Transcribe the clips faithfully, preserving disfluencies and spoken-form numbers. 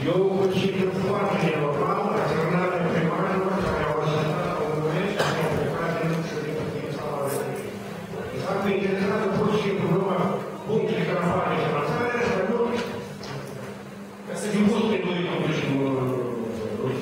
Eu consider foarte normal acționarea primarilor care au ajutat românești și au plecat din șurii salariului. De fapt, mă interesează pur și simplu numai puncte care apare în finanțare, și mai mult ca să fim mulți pe noi cum și nu ruși.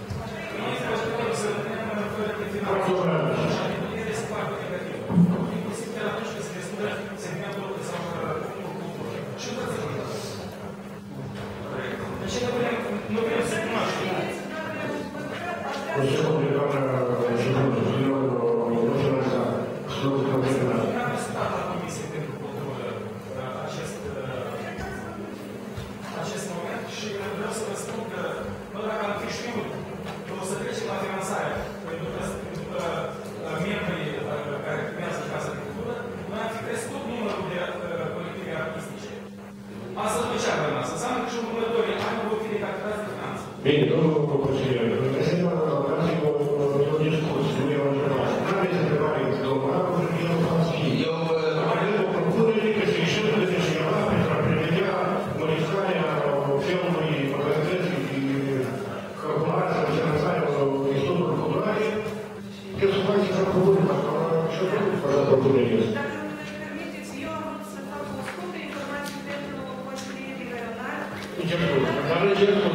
Bine, domnul consilier, prezentul dați-vă o discuție, nu e o întrebare. Nu aveți întrebare, domnul Marcu, eu o fac și eu. Avem o propunere că se ieșim de cineva pentru a prevedea modificarea felului modalității și calculația de finanțarea institutului culturale, că să faceți o propunere, pentru a și-o făcut așa propunere este. Dacă îmi permiteți, eu am vrut să fac o scurtă informație pentru consilierii regionali. Început, dar început,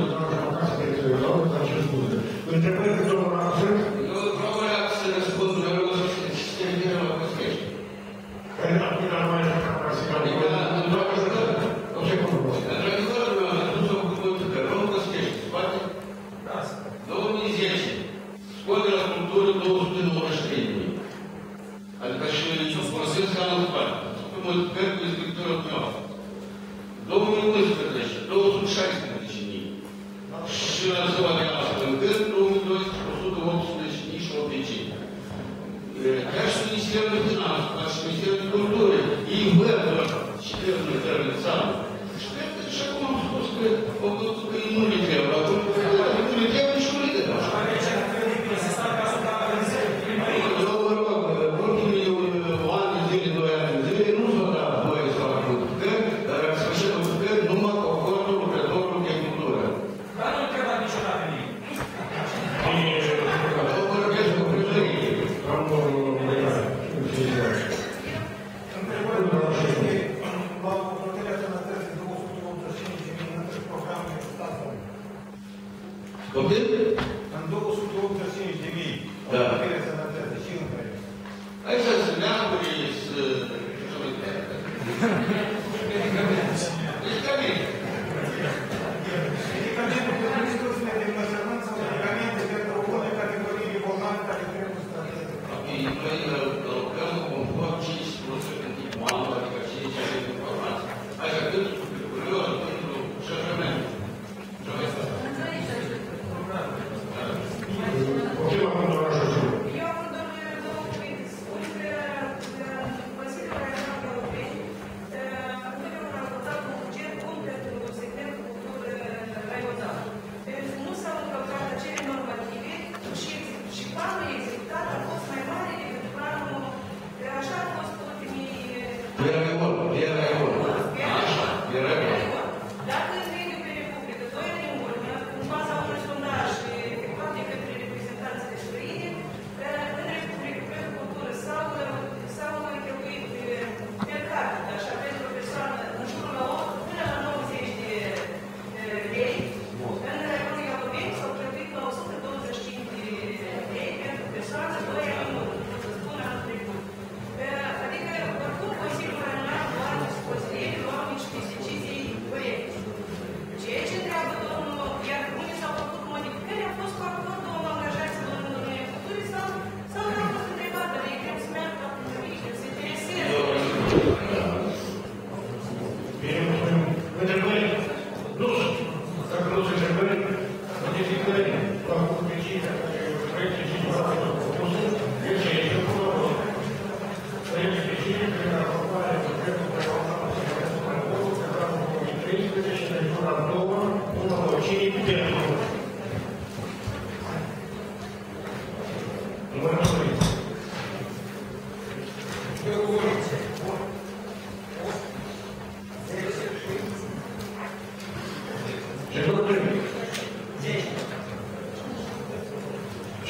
întrebări cu domnul Axel? Eu vreau să răspund, eu vreau să se termină la Căschești. Păi da, până la mai așa ca să Adică, într-adevăr, o secundă. într-adevăr, mi-am adus o cuvântă pe Rom Căschești, poate? două mii zece, scot de la cultură două sute nouăzeci și trei de mii. Adică și folosesc anul spate. Să modificări cu inspectorul meu. două mii unsprezece, două sute șaisprezece mii. Și la ziua de astăzi, încât două mii doisprezece, o sută optsprezece mii și opt de cinci. Chiar și Ministerul de Finanțe, ca și Ministerul de Cultură, ei văd și trebuie să le țară. Și cred că și acum am spus că nu le trebuie. Acum nu le trebuie și nu le trebuie. Eu vă rog, ultimii ani de zile, doi ani de zile, nu s-au dat voie să facă modificări, dar am sfârșit modificări numai cu acordul lucrătorului de cultură. Dar nu trebuie niciodată nimic. Eu vorbesc cu primărie. Copil? În două sute optzeci și cinci de mii. Da. Cheltuielile sănătate și între. Hai să se neamuri, să... Medicamente. Medicamentul pentru instrucțiune de măsământ sau medicamente pentru o bună categorie de bolnavi care trebuie să Noi lucrăm conform cinci procente în timpul anului, adică cinci ani de informații. Adică cât curios, pentru șefământ. Optima pentru orașul Sud. Eu am domnule două cuvinte. Spune că Consiliul Regional Europeni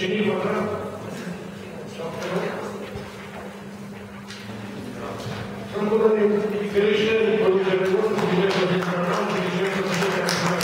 Cine e votat? Sunt bună felicitări colegii noștri, directorul de canal și directorul de canal.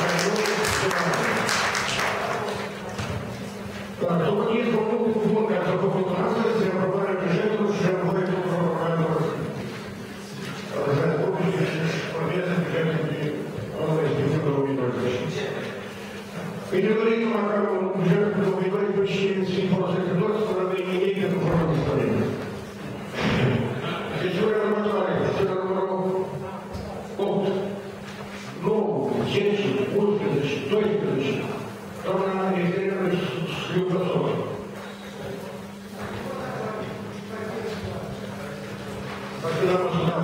Dar după ce este un lucru bun care s-a făcut astăzi, se aprobarea bugetului și apoi cu programul Republicii și urmează bugetul de anul respectiv două mii douăzeci. Îi ne dorim măcar un buget de două mii doisprezece și să fim folositori să rămânem nimic pentru formă disponibilă. Sesiunea următoare, sesiunea numărul opt, nouă, zece, unsprezece, doisprezece, doamna Eugenia Sliubăsova. Partida Măsunaru.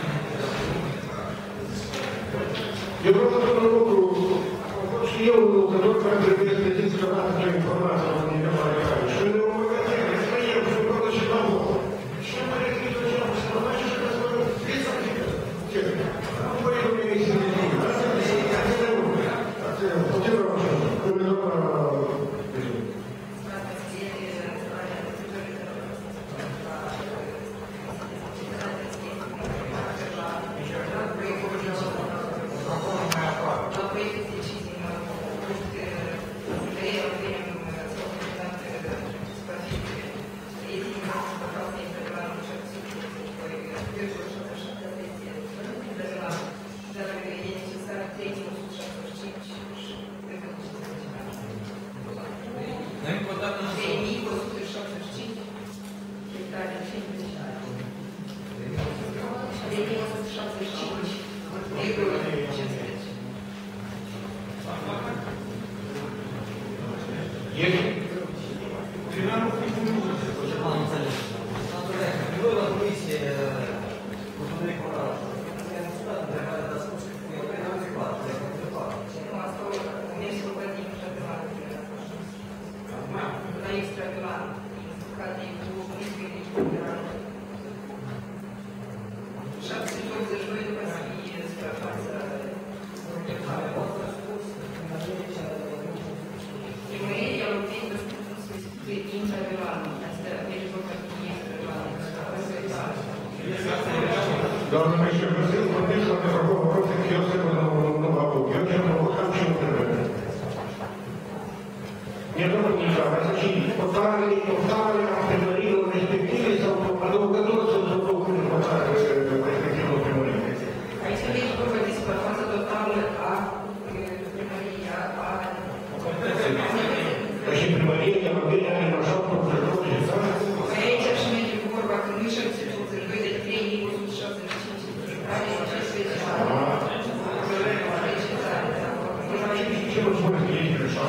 Eu vreau să spun un lucru. Am fost și eu un lucrător care trebuie să zic că vreau să informație la unii de mare care. Și eu mă gândesc, că sunt eu, și vreau și la vot. Și eu mă rezic că ce am să mă faci și că să mă zic să zic. Ce? Nu voi eu mi-ai să zic. Asta e lucru. Asta e lucru. Ce vreau așa? Că mi-e doamna... Doamne, mai știu, vreau să vorbesc la microfon, vă rog să eu să nu mă apuc. Eu ce-am făcut, am și întrebări. Mi-a domnul Nicolai, să și portarele a primărilor respective sau adăugător să se ducă în portarele respectivelor primării. Aici nu ești vorba de suprafața totală a primăriei, a... Dar și primăria, ea mă bine, are așa o procedură și așa? Aici aș merge cu vorba că nu și-ar se douăzeci și doi de trei mii o sută șaptezeci și cinci de care e acest Ce vă spune că ești așa?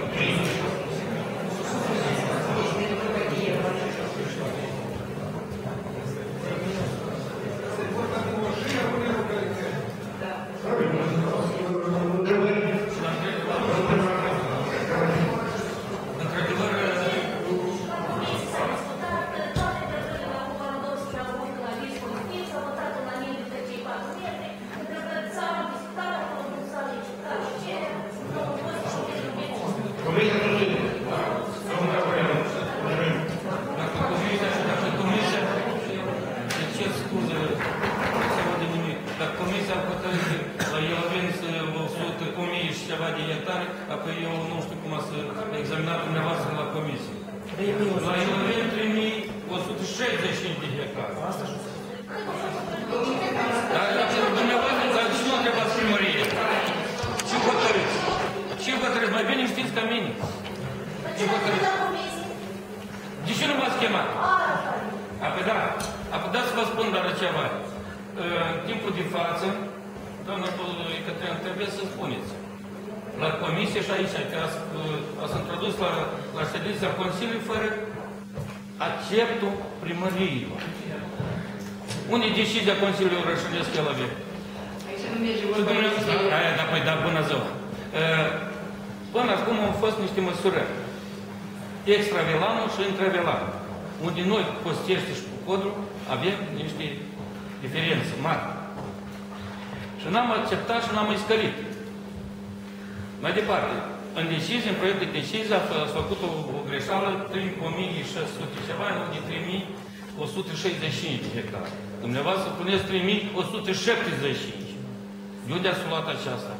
Acceptul primăriei. Unde e decizia Consiliului Orășului Schelăve? Aici nu merge vorba de... Aia, da, păi, da, bună ziua. Până acum au fost niște măsurări. Extravelanul și intravelanul. Unde noi, Costești și cu Codru, avem niște diferențe mari. Și n-am acceptat și n-am iscărit. Mai departe, În decizie, în proiect de decizie, ați făcut o, o greșeală, trei mii șase sute ceva, nu de trei mii o sută șaizeci și cinci de hectare. Dumneavoastră puneți trei mii o sută șaptezeci și cinci. De unde ați luat aceasta?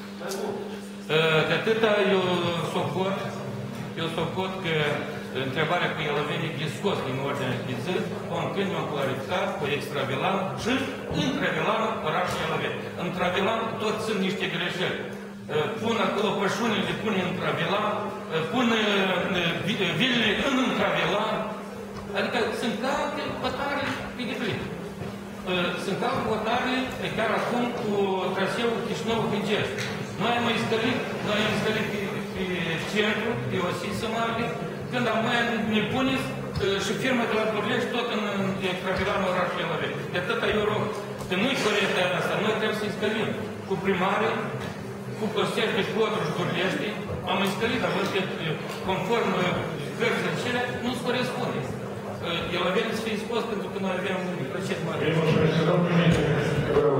De atâta eu socot, eu socot că întrebarea cu Ieloveni e scos din ordinea de zi, când mi-am clarificat cu extravilan și intravilan orașul Ieloveni. Intravilan tot sunt niște greșeli. Pun acolo pășunile, pun intravilan, pun vilele în intravilan. Adică sunt alte hotare pe deplin. Sunt alte hotare chiar acum cu traseul Chișinău-Hăgești. Noi am instalat, noi am instalat pe, pe centru, pe o sisă mare, când am mai ne puneți și firma de la Burlești tot în extravilanul orașului Ieloveni. De atâta eu rog, că nu-i corectă asta, noi trebuie să instalim cu primare, cu Costești, cu Cotru și Burlești, am instalat, am văzut că conform cărții acelea, nu-ți corespunde. Ieloveni să fie spus pentru că noi avem un procent mare. Eu mulțumesc, domnul președinte, că vreau...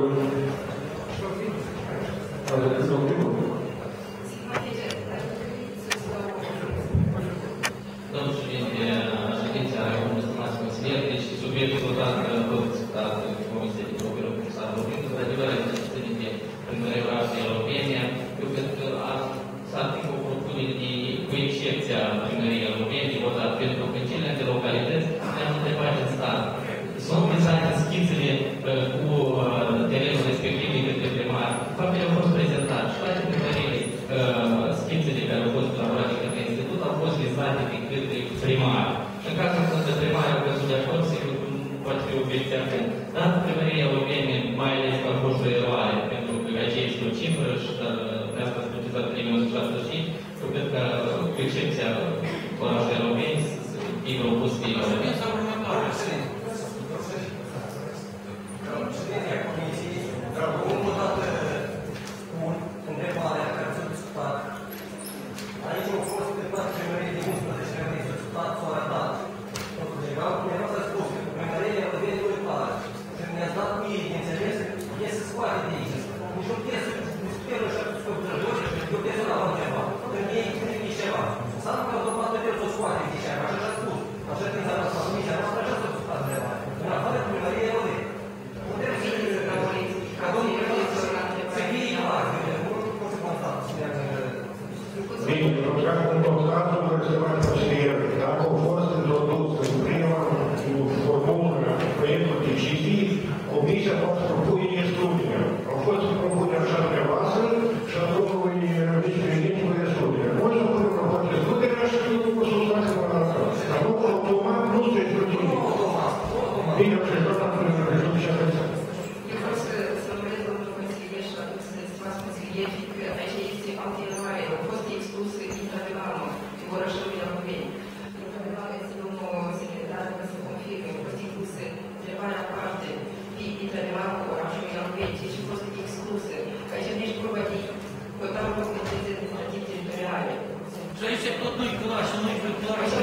Domnul președinte, ședința Română, stimați consilieri, deci subiectul votat tot discutat în Comisia de Procură cu s-a vorbit, într-adevăr, este de primării orașului Ielovenia. Eu cred că s-ar fi o propunere de, cu excepția primării Ielovenia, votat pentru că celelalte localități ne-am întrebat în stat. Sunt prezente schițele cu terenul respectiv de către primar. Faptele au fost prezentate și toate primările, schițele care au fost elaborate de către institut au fost vizate de către primar. În cazul când primarul a căzut de acord, sigur că poate fi obiecție acum. Dar primăria Ieloveni, mai ales că a fost o eroare, pentru că aceea este o cifră și de asta s-a precizat trei mii o sută șaptezeci și cinci, eu cred că, cu excepția orașului Ieloveni, e propus pe Ieloveni. Aici au fost de toate primării de unsprezece primării de stat s-au arătat. Totul legal, mi-a fost spus că primăria Ieloveni nu-i pare. Și mi-ați dat cu ei de înțeles că e să scoate de aici. Nici o piesă, discutelă și atunci că drăgoște și o piesă la altceva. Când ei trebuie ceva. S-a nu că automat trebuie să o scoate de aici. Așa și-a spus. Așa că s-a răspat comisia noastră, așa s-a spus undeva. În afară de primăria Ieloveni. Putem să ca domnul președinte să fie clar, nu pot să constat. Bine, programul convocatul reservat consilier, dacă au fost introdus în prima formulă proiectul decizii, comisia poate propune studiile. Au fost propuneri așa dumneavoastră și a domnului vicepreședinte cu studiile. Noi să punem propunere studiile și nu cu susținere cu la dar nu automat nu se explică. Bine, și doamna președinte și atenție. Eu vreau să urmăresc domnul consilier și atunci să stimați consilieri, că aici este alte eroare. Au fost excluse intravilanul din orașul Ieloveni. Intravilanul este domnul secretar, că se confirme, au fost incluse întrebarea aparte pe intravilanul orașului Ieloveni, deci au fost excluse. Aici nici vorba de cotarul competențe administrativ teritoriale. Și aici tot nu-i clar și nu-i clar. Așa,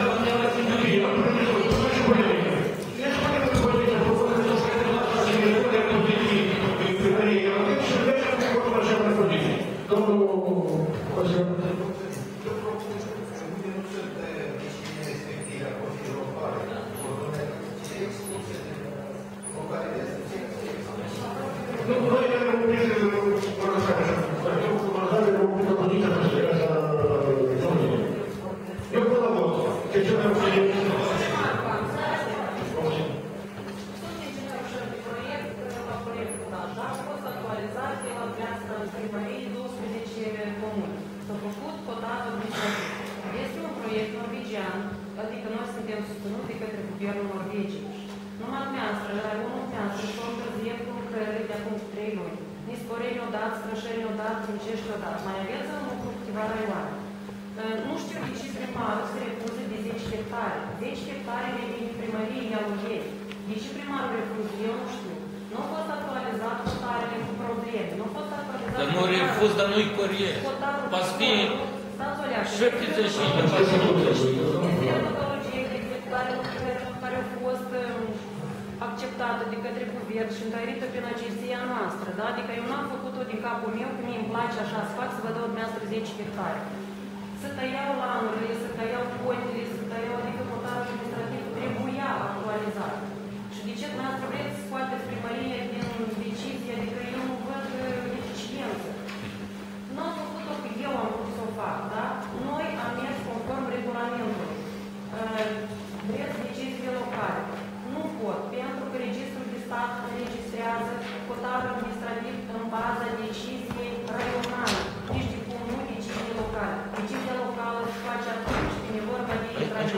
Dar nu refuz, dar nu-i corect. Poate fi șaptezeci și cinci. Este metodologie de executare care a fost acceptată de către guvern și întărită prin agenția noastră. Da? Adică eu n-am făcut-o din capul meu, că mie îmi place așa să fac, să vă dau dumneavoastră zece hectare. se tăiau lanurile, se tăiau contele, se tăiau, adică cotarul administrativ trebuia actualizat. Și de ce dumneavoastră vreți să scoateți primărie din decizie, adică eu nu văd eficiență. Nu am făcut-o că eu am vrut să o fac, da? Noi am mers conform regulamentului. Vreți deciziile locale. Nu pot, pentru că Registrul de Stat înregistrează cotarul administrativ în baza deciziei raionale. Deci de cum nu decizii locale. Decizia locală se face atunci când e vorba de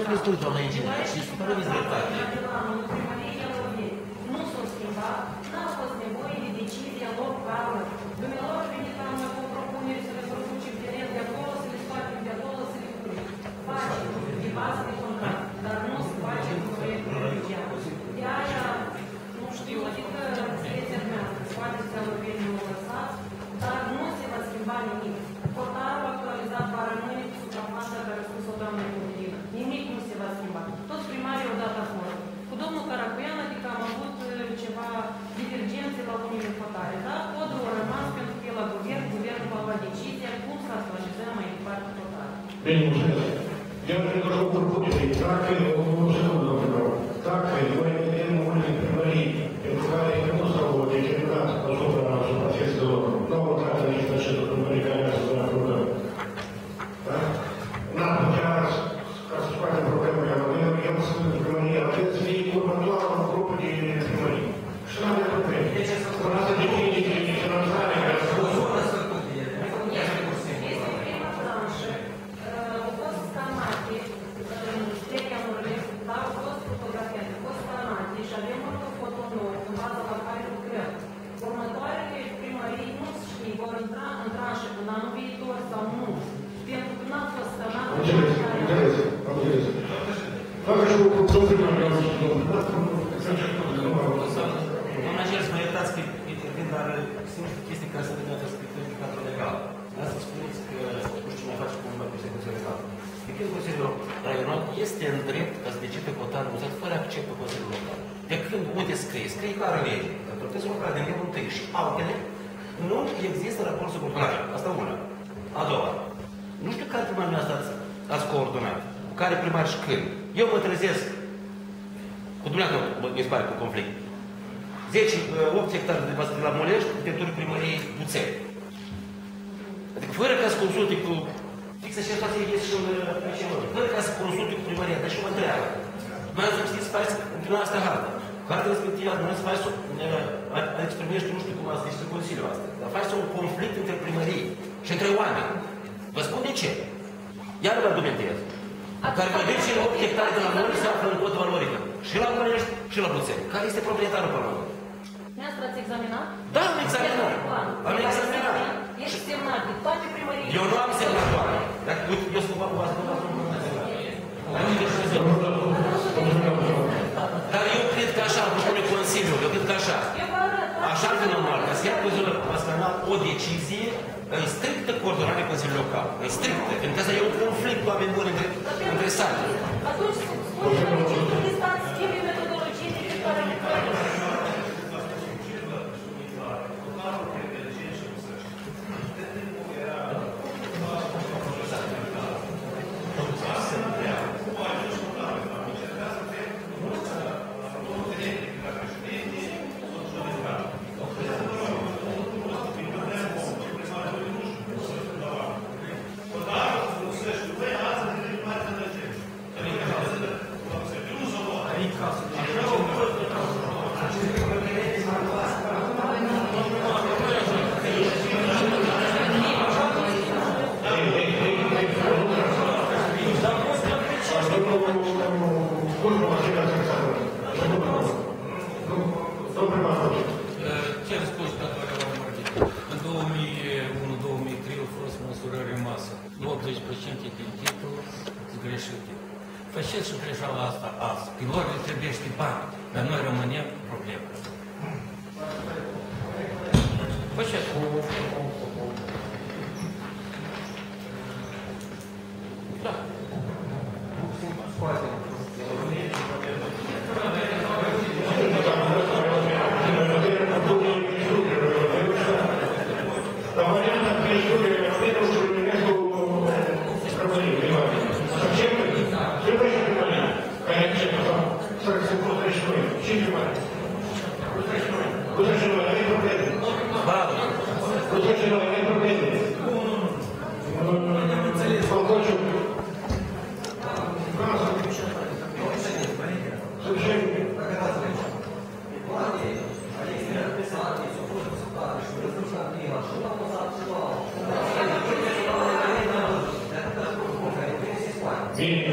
nu s-a schimbat, n-a fost nevoie de decizia locală. Dumnealor venit la noi cu propuneri să le produce direct de acolo, să le scoatem de acolo, să le facem de bază de contract, dar nu se face cu proiectul religian. De aia, nu știu, adică selecția dumneavoastră, scoateți de alăveni, nu lăsați, dar nu se va schimba nimic. Cotarul actualizat va rămâne cu suprafața care a spus-o doamna Comunidină. Nimic nu se va schimba. Toți primarii au dat acolo. Cu domnul Caracuian, adică am avut ceva divergențe la unele hotare, da? Codul a rămas pentru că e la guvern, guvernul va lua decizia cum să actualizăm mai departe hotare. Bine, mulțumesc. Eu cred că o propunere. Dacă, un secund, domnul, dacă noi vedem unele primării pentru care nu s-au determinat asupra suprafețelor, nu au lucrat nici aceste primării care a să acordăm. Da? N-am putea ca să scoatem problema ca noi, eu sunt primărie, aveți fie următoarea grupă de primării. Și nu avem probleme. Până asta depinde de finanțare care a spus. Doamna Gers, mă iertați că intervin, dar sunt niște chestii care se vedea să scrie în cadrul legal. Asta spuneți că nu știu ce mai face cu numai persecuție legală. De când Consiliul Raional este în drept ca să decide cotarul uzat fără acceptul Consiliului Local. De când unde scrie? Scrie clar în lege. Autoritățile locale din nivelul întâi și altele nu există raport suportare. Asta una. A doua. Nu știu care primar mi-a stat ați coordonat. Cu care primar și când. Eu mă trezesc cu dumneavoastră, mi se pare, cu conflict. zece, opt hectare de pasări la Molești, pe teritoriul primăriei Buțeni. Adică fără ca să consulte cu... Fix așa situație este și în fără ca să consulte cu primăria, dar și mă întreabă. Mai să știți să faceți prin asta hartă. Harta respectivă, nu să faceți, adică primești, nu știu cum ați zis în Consiliul asta, dar faceți un conflict între primării și între oameni. Vă spun de ce. Iar vă argumentez. Care vorbim și opt hectare de la Molești se află în cotă valorică. Și la Molești și la Buțeni. Care este proprietarul pe urmă? Dumneavoastră ați examinat? Da, am examinat. Am examinat. Ești semnat de toate primăriile. Eu nu am semnat toate. Dacă eu sunt cu asta, nu am semnat. Dar eu cred că așa, propune Consiliul, eu cred că așa. Așa ar fi normal, ca să ia Consiliul Național o decizie în strictă coordonare Consiliului Local. În strictă, pentru că asta e un conflict cu oameni buni între, între sate. Atunci, spune-mi ce de stat schimbi metodologie de care lucrări. Cer scuze, doctor Margit. În două mii unu două mii trei au fost măsurări în masă. optzeci la sută din titluri greșite. Faceți și greșeala asta azi. Că lor le trebuiește bani, dar noi rămânem probleme. Faceți. Da. La varianta più studia, almeno sul Bine.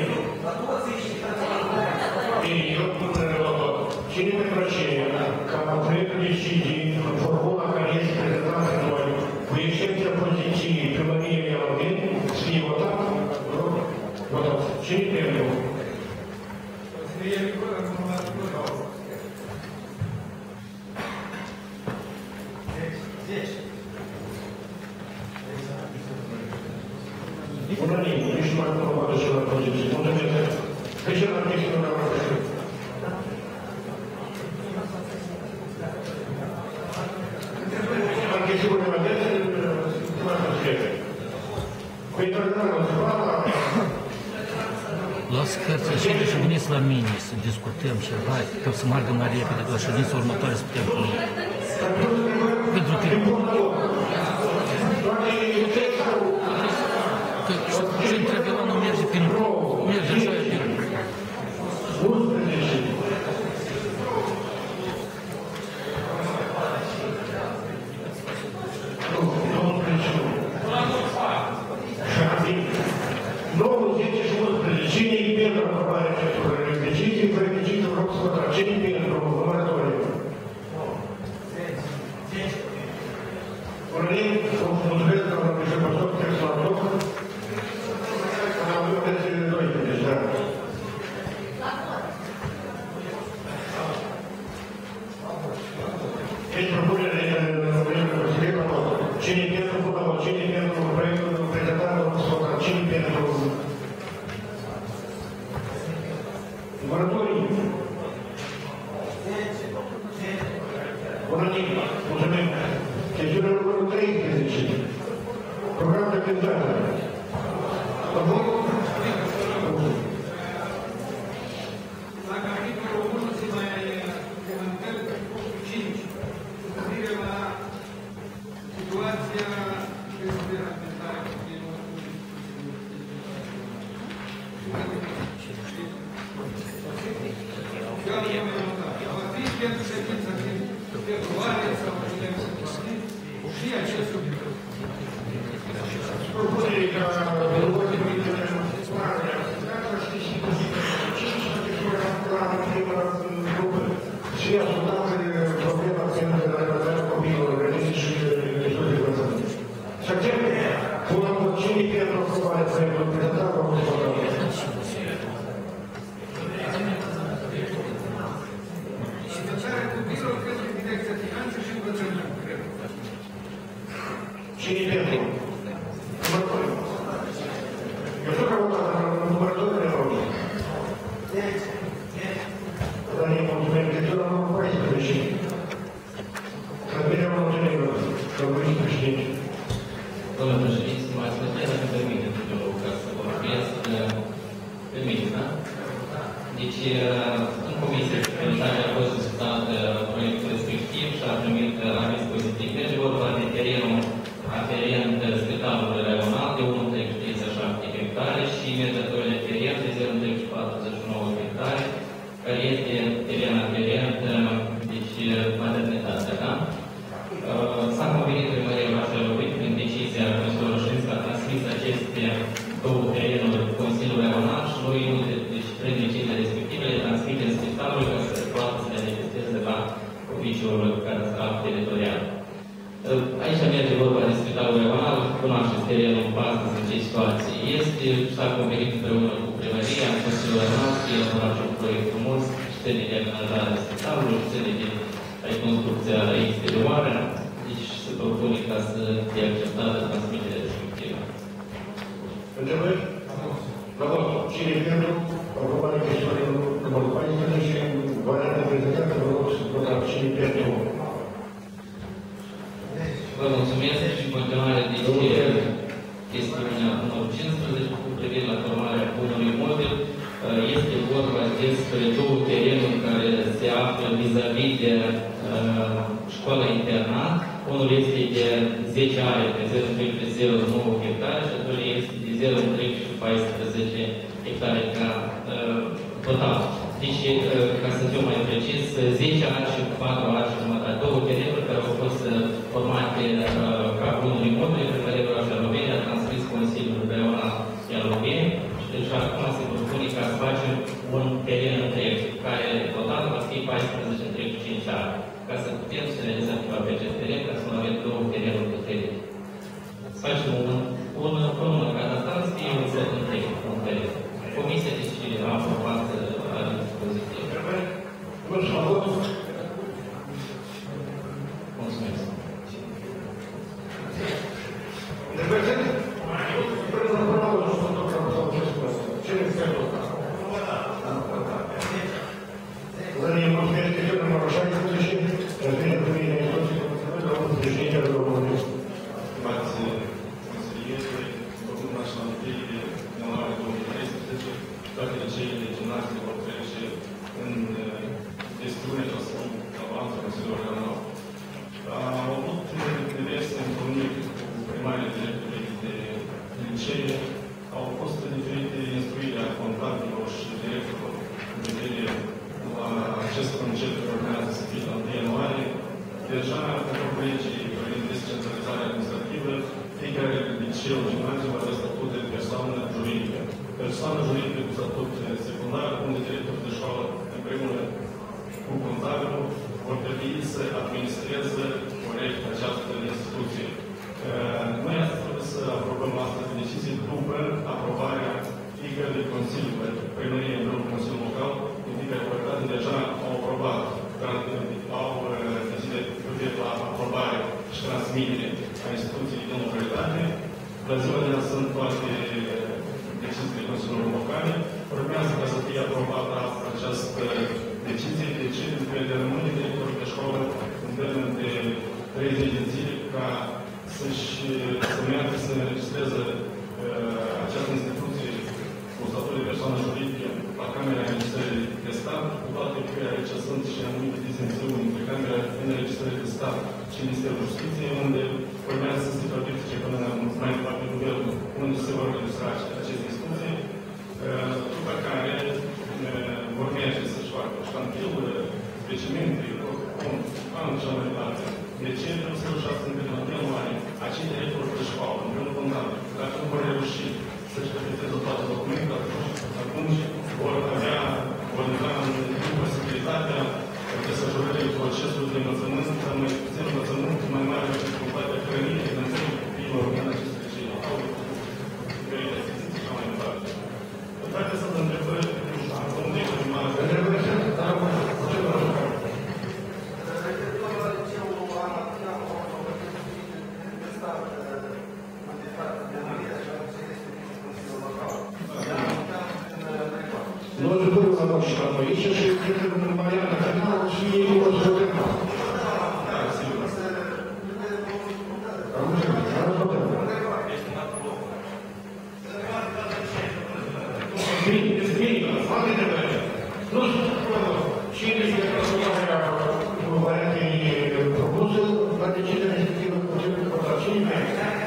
Bine, eu pun cine pentru aceea, ca proiectul decizii, în formula care este prezentată de noi, cu excepția poziției primăriei Ialoveni, să fie votat, rog, votați. Cine pentru? Unanim, nici nu mai putem aduce la poziție. Mulțumesc. Trecem la chestiunea la răbășuri. La chestiunea la vedeți, nu mai putem scrie. Cu intervenarea întrebarea... Las hărțile și și veniți la mine să discutăm și hai, că să meargă mai repede la ședința următoare să putem pune. Pentru că... Că și întrebarea nu merge prin... merge așa prin... nouă, zece și unsprezece. Cine-i pentru aprobarea acestor decizii? Proiect decizii, vreau să vă cine-i pentru numărătorie? Urmărim, mulțumesc, doamna vicepărsor, textul la loc. Am avut versiile doi, deci da. Deci propunerea de proiectul Consiliului la loc. Cine-i pentru până la cine-i pentru proiectul prezentat la loc? Cine-i pentru numărătorii? Unanim, mulțumim. Chestiunea numărul treisprezece. Program de cântate. La vot? La capitolul unu se mai comentăm pe punctul cinci cu privire la situația de raportare cu va fi pentru ședința din februarie sau putem să facem și acest subiect. Propunerea ca în ordine de mare asistată și și cinci la prima grupă și ascultată de problema pentru realizarea copiilor răniți și de studii învățământ. Și accepte până la cine pentru aprobarea proiectului prezentat la următoarea. Finanțarea copiilor către Direcția Finanțe și Învățământ, cred. Cine pentru? Numărătorii. Eu știu că am votat la numărătorii de rog. Dar e mulțumim de tot la numărul paisprezece. Trăbirea Montenegro, Răbăriți președinte. Domnule președinte, stimați colegi, dacă permite, ca să vorbesc, permite, da? Deci, în comisie care a fost discutat proiectul respectiv și a primit aviz pozitiv. Deci, vorba de terenul aferent spitalului regional de unu virgulă treizeci și șapte hectare și mergătorile teren de zero virgulă patruzeci și nouă hectare, care este teren aferent, deci maternitatea, da? S-a convenit primăria Orașului Ialoveni prin decizia Consiliului Ședință a transmis aceste două terenuri Consiliului Regional și noi, deci, prin decizia respectivă, le transmitem spitalului ca să poată să le beneficieze la oficiul care se află teritorial. Aici merge vorba de spitalul regional, cunoașteți terenul în bază în ce situație este, s-a convenit împreună cu primăria, în Consiliul Regional, să elaborat un proiect frumos, ștede de amenajare a spitalului, ștede de reconstrucția exterioară, deci se propune ca să fie acceptată transmiterea respectivă. Întrebări? La vot. Cine pentru aprobarea chestiunii numărul paisprezece și varianta prezentată, vă rog să votați. Cine pentru? Vă mulțumesc și în continuare de chestiunea numărul cincisprezece cu privire la formarea unui model. Este vorba despre două terenuri care se află vis-a-vis de uh, școala internat. Unul este de zece are pe zero virgulă zero nouă hectare și altul este de zero virgulă paisprezece hectare ca uh, total. Deci, uh, ca să fiu mai precis, zece ani și patru ani și jumătate. Două terenuri care au fost uh, formate uh, ca unui modul pe care Orașul Ialoveni a transmis Consiliul Regional Ialoveni și deci acum se liceele, gimnaziile vor trece în gestiunea și avansul Consiliului Regional. Am avut diverse întâlniri cu primarii directorii de licee. Au fost diferite instruiri a contabililor și directorilor cu privire la acest concept care urmează să fie la întâi ianuarie. Deja, pentru colegii privind descentralizarea administrativă, fiecare liceu, gimnaziu va avea statut de persoană juridică. Persoană juridică cu statut secundar, unde directorul de școală împreună cu contabilul vor trebui să administreze corect această instituție. Noi astăzi trebuie să aprobăm astăzi decizii după aprobarea fiecărui Consiliu, pentru primărie în rândul Consiliului Local, în fiecare localitate deja au aprobat, au decide privire la aprobare și transmitere a instituției din localitate. La ziua de azi sunt toate deciziile Consiliului Locale. Urmează ca să fie aprobată această decizie, deci de rămâne directorul de școală în termen de treizeci de zile ca să-și să meargă să înregistreze uh, această instituție cu statut de persoană juridică la Camera Înregistrării de Stat, cu toate care ce sunt și anumite disensiuni între Camera Înregistrării de Stat și Ministerul Justiției, unde urmează să se clarifice până mai departe guvernul, unde se vor registra aceste instituții, uh, după care uh, vor merge să-și facă ștantil, specimente, anul cel mai departe. De ce trebuie să reușească în întâi ianuarie acei directori de școală, împreună contabil, dacă nu vor reuși să-și completeze toate documentele, atunci vor avea, vor intra în posibilitatea de să-și urmeze procesul de învățământ, mai puțin învățământ, mai mare dificultatea hrănirii, finanțării copiilor în aceste licee. Au veritate și așa mai departe. Dacă sunt întrebări, vom de primar. Întrebări sunt, dar ce vă rog? Noi lucrăm la noi și la noi aici și cred că în varianta finală și ei nu vor să o trecă. Da, sigur. Am înțeles, dar nu putem. Bine, bine, alte întrebări. Nu cine este aprobarea variantei propuse la deciderea respectivă Consiliului Local? Cine